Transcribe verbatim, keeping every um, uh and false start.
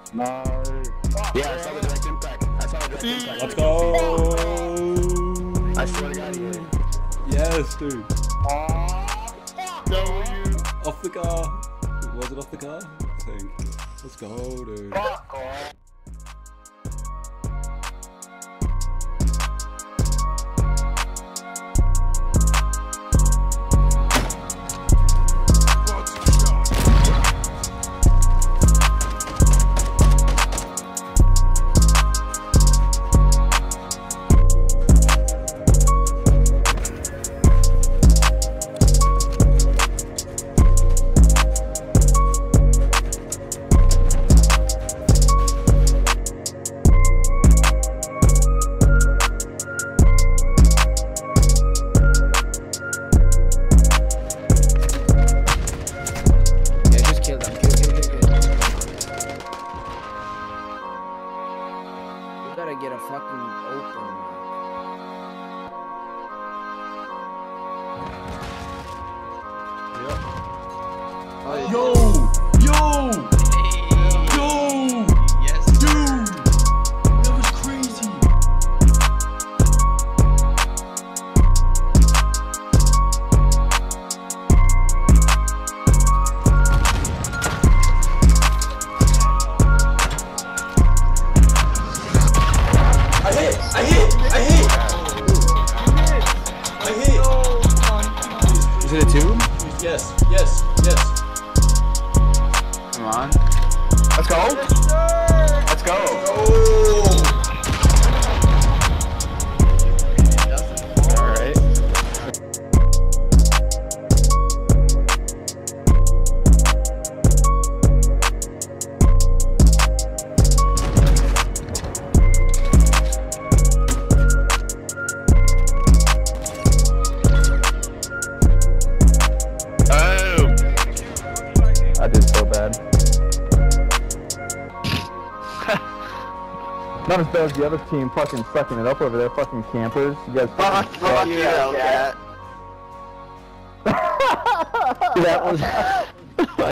No. Yeah, I saw the direct impact. I saw the direct impact. Let's go! I swear to God, he hit it. Yes, dude. Oh, W. Off the car. Was it off the car? I think. Let's go, dude. Fuck off. Gotta get a fucking open. Yep. Oh, Yo! Yo! Hey. Yo! Yes. Dude! That was crazy! I hit! I hit! I hit! I hit! Is it a two? Yes, yes, yes. Come on. Let's go. Let's go. Oh! All right. I did so bad. Not as bad as the other team fucking sucking it up over there, fucking campers. You guys fucking Fuck you, Hellcat. That was